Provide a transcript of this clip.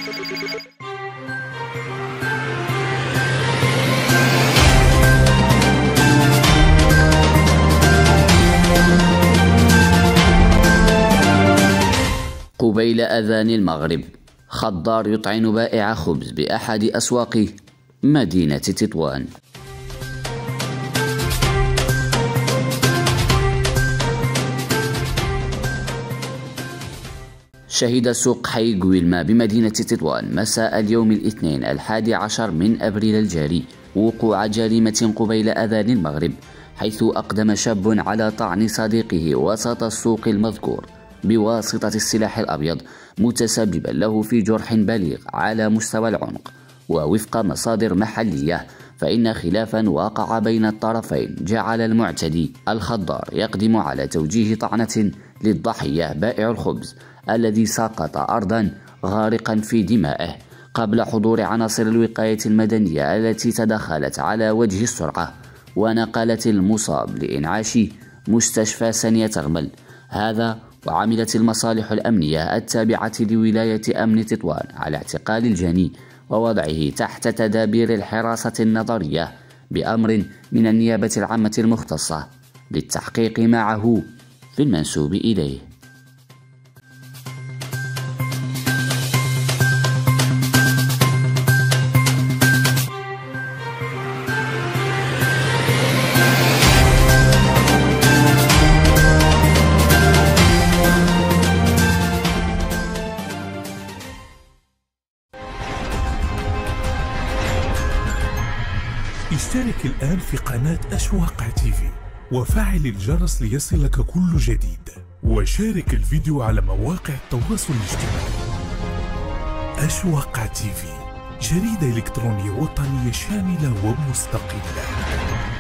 قبيل أذان المغرب، خضار يطعن بائع خبز بأحد أسواق مدينة تطوان. شهد سوق حي قويلما بمدينة تطوان مساء اليوم الاثنين 11 من أبريل الجاري وقوع جريمة قبيل أذان المغرب، حيث أقدم شاب على طعن صديقه وسط السوق المذكور بواسطة السلاح الأبيض، متسببا له في جرح بليغ على مستوى العنق. ووفق مصادر محلية فإن خلافا وقع بين الطرفين جعل المعتدي الخضار يقدم على توجيه طعنة للضحية بائع الخبز الذي سقط أرضا غارقا في دمائه، قبل حضور عناصر الوقاية المدنية التي تدخلت على وجه السرعة ونقلت المصاب لإنعاش مستشفى سنية تغمل. هذا وعملت المصالح الأمنية التابعة لولاية أمن تطوان على اعتقال الجاني ووضعه تحت تدابير الحراسة النظرية بأمر من النيابة العامة المختصة للتحقيق معه في المنسوب إليه. اشترك الآن في قناة أشواق تيفي وفعل الجرس ليصلك كل جديد، وشارك الفيديو على مواقع التواصل الاجتماعي. أشواق تيفي، جريدة إلكترونية وطنية شاملة ومستقلة.